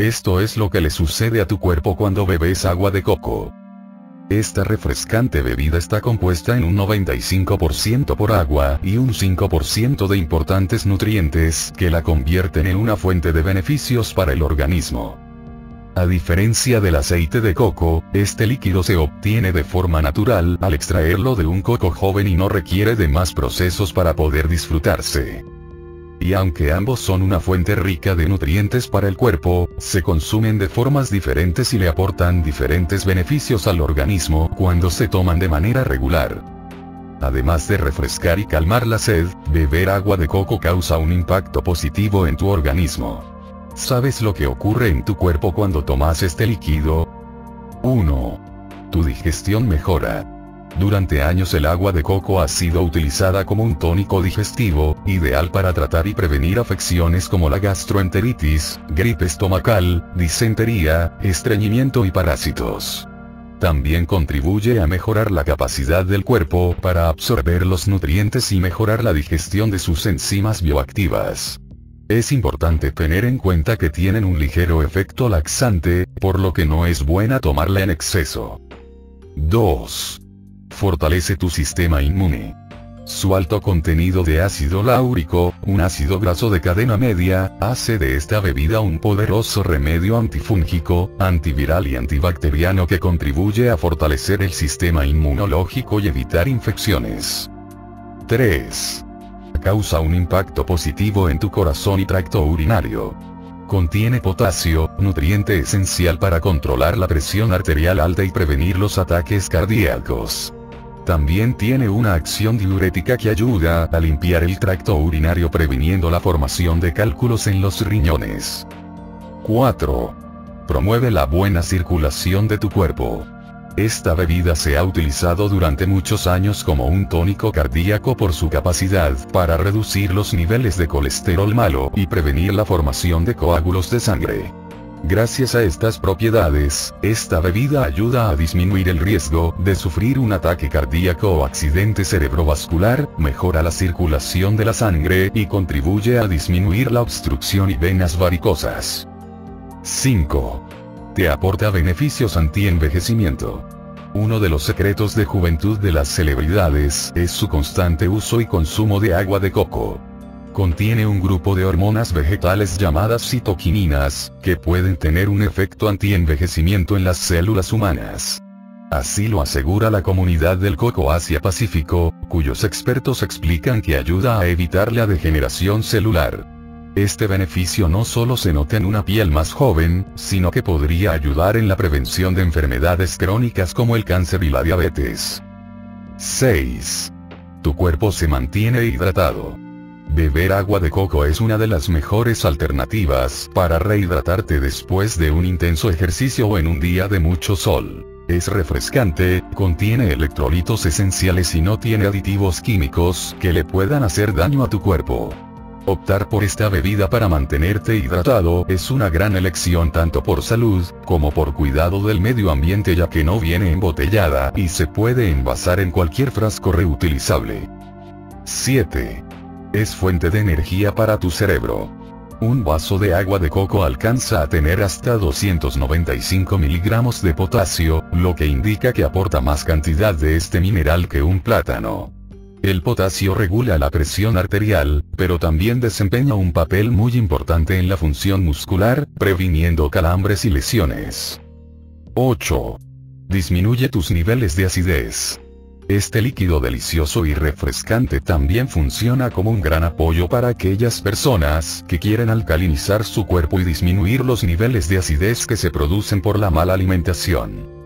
Esto es lo que le sucede a tu cuerpo cuando bebes agua de coco. Esta refrescante bebida está compuesta en un 95% por agua y un 5% de importantes nutrientes que la convierten en una fuente de beneficios para el organismo. A diferencia del aceite de coco, este líquido se obtiene de forma natural al extraerlo de un coco joven y no requiere de más procesos para poder disfrutarse. Y aunque ambos son una fuente rica de nutrientes para el cuerpo, se consumen de formas diferentes y le aportan diferentes beneficios al organismo cuando se toman de manera regular. Además de refrescar y calmar la sed, beber agua de coco causa un impacto positivo en tu organismo. ¿Sabes lo que ocurre en tu cuerpo cuando tomas este líquido? 1. Tu digestión mejora. Durante años el agua de coco ha sido utilizada como un tónico digestivo, ideal para tratar y prevenir afecciones como la gastroenteritis, gripe estomacal, disentería, estreñimiento y parásitos. También contribuye a mejorar la capacidad del cuerpo para absorber los nutrientes y mejorar la digestión de sus enzimas bioactivas. Es importante tener en cuenta que tienen un ligero efecto laxante, por lo que no es buena tomarla en exceso. 2. Fortalece tu sistema inmune. Su alto contenido de ácido láurico, un ácido graso de cadena media, hace de esta bebida un poderoso remedio antifúngico, antiviral y antibacteriano que contribuye a fortalecer el sistema inmunológico y evitar infecciones. 3. Causa un impacto positivo en tu corazón y tracto urinario. Contiene potasio, nutriente esencial para controlar la presión arterial alta y prevenir los ataques cardíacos. También tiene una acción diurética que ayuda a limpiar el tracto urinario previniendo la formación de cálculos en los riñones. 4. Promueve la buena circulación de tu cuerpo. Esta bebida se ha utilizado durante muchos años como un tónico cardíaco por su capacidad para reducir los niveles de colesterol malo y prevenir la formación de coágulos de sangre. Gracias a estas propiedades, esta bebida ayuda a disminuir el riesgo de sufrir un ataque cardíaco o accidente cerebrovascular, mejora la circulación de la sangre y contribuye a disminuir la obstrucción y venas varicosas. 5. Te aporta beneficios anti-envejecimiento. Uno de los secretos de juventud de las celebridades es su constante uso y consumo de agua de coco. Contiene un grupo de hormonas vegetales llamadas citoquininas, que pueden tener un efecto anti-envejecimiento en las células humanas. Así lo asegura la comunidad del coco Asia-Pacífico, cuyos expertos explican que ayuda a evitar la degeneración celular. Este beneficio no solo se nota en una piel más joven, sino que podría ayudar en la prevención de enfermedades crónicas como el cáncer y la diabetes. 6. Tu cuerpo se mantiene hidratado. Beber agua de coco es una de las mejores alternativas para rehidratarte después de un intenso ejercicio o en un día de mucho sol. Es refrescante, contiene electrolitos esenciales y no tiene aditivos químicos que le puedan hacer daño a tu cuerpo. Optar por esta bebida para mantenerte hidratado es una gran elección tanto por salud, como por cuidado del medio ambiente ya que no viene embotellada y se puede envasar en cualquier frasco reutilizable. 7. Es fuente de energía para tu cerebro. Un vaso de agua de coco alcanza a tener hasta 295 miligramos de potasio, lo que indica que aporta más cantidad de este mineral que un plátano. El potasio regula la presión arterial, pero también desempeña un papel muy importante en la función muscular, previniendo calambres y lesiones. 8. Disminuye tus niveles de acidez. Este líquido delicioso y refrescante también funciona como un gran apoyo para aquellas personas que quieren alcalinizar su cuerpo y disminuir los niveles de acidez que se producen por la mala alimentación.